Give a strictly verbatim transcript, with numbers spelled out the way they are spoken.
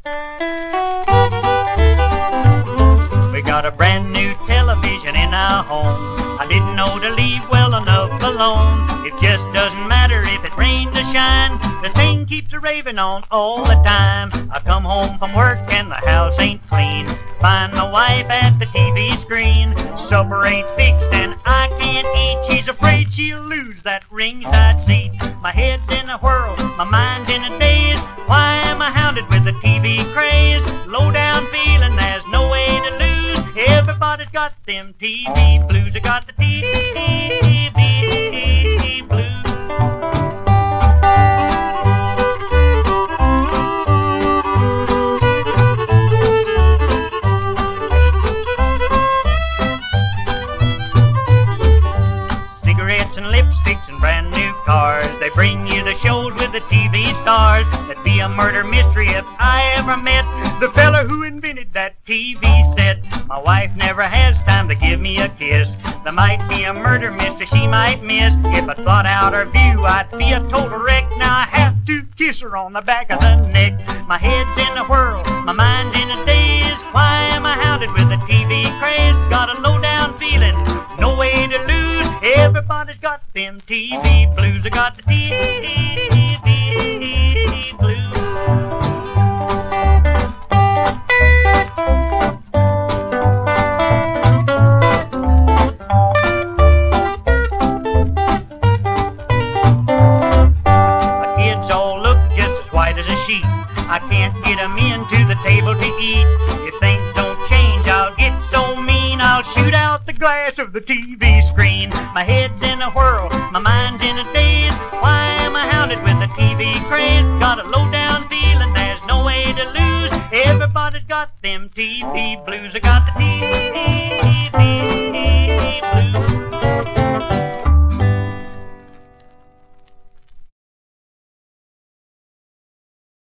We got a brand new television in our home. I didn't know to leave well enough alone. It just doesn't matter if it rains or shine. The thing keeps a raving on all the time. I come home from work and the house ain't clean. Find my wife at the T V screen. Supper ain't fixed and I can't eat. She's afraid she'll lose that ringside seat. My head's in a whirl, my mind's in a daze. Why am I hounded with the T V craze? Low down feeling there's no way to lose. Everybody's got them T V blues. I got the T V blues. Cigarettes and lipsticks and brand new cars. They bring you the shows with the T V stars. That'd be a murder mystery if I ever met the fella who invented that T V set. My wife never has time to give me a kiss. There might be a murder mystery she might miss. If I thought out her view, I'd be a total wreck. Now I have to kiss her on the back of the neck. My head's in a whirl, my mind's in a daze. Why am I hounded with a T V craze? Got a low down feeling, no way to lose. Everybody's got them T V blues. I got the T V blues. I can't get them into the table to eat. If things don't change, I'll get so mean. I'll shoot out the glass of the T V screen. My head's in a whirl, my mind's in a daze. Why am I hounded with the T V craze? Got a low down feeling there's no way to lose. Everybody's got them T V blues. I got the T V